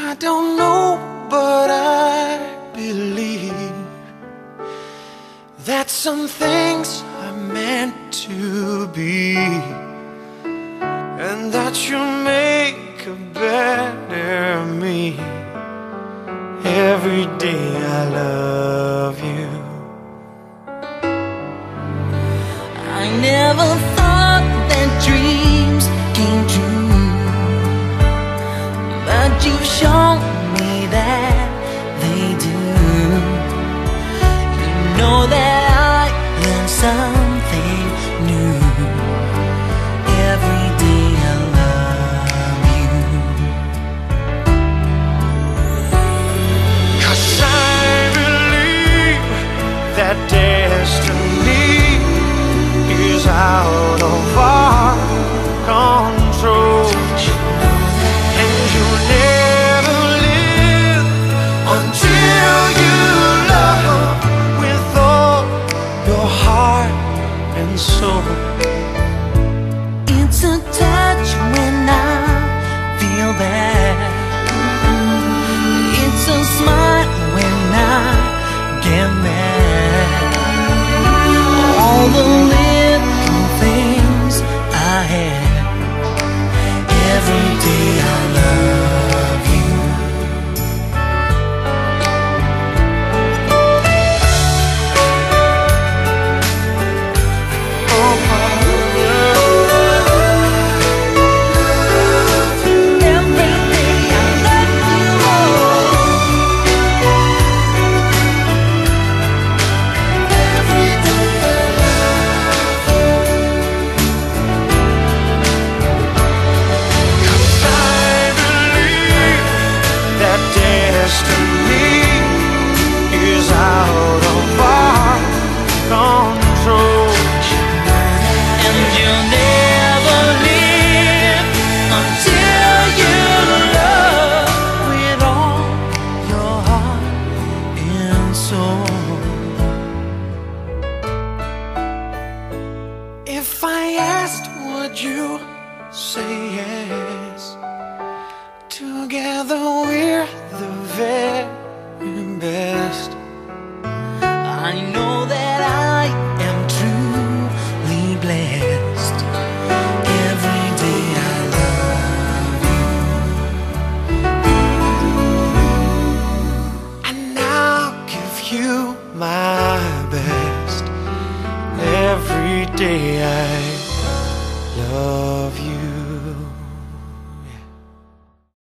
I don't know, but I believe that some things are meant to be, and that you'll make a better me. Every day I love you. I never thought that dreams came true, but you've shown me that they do. You know that I learn something new. Every day I love you. 'Cause I believe that destiny is out of our control, and you'll never live until you love with all your heart and soul. It's a touch when I feel bad. It's a smile when I get mad. All the little things I had. Every day I love you. Destiny is out of our control, And you'll never live until you love with all your heart and soul. If I asked, would you say yes? Together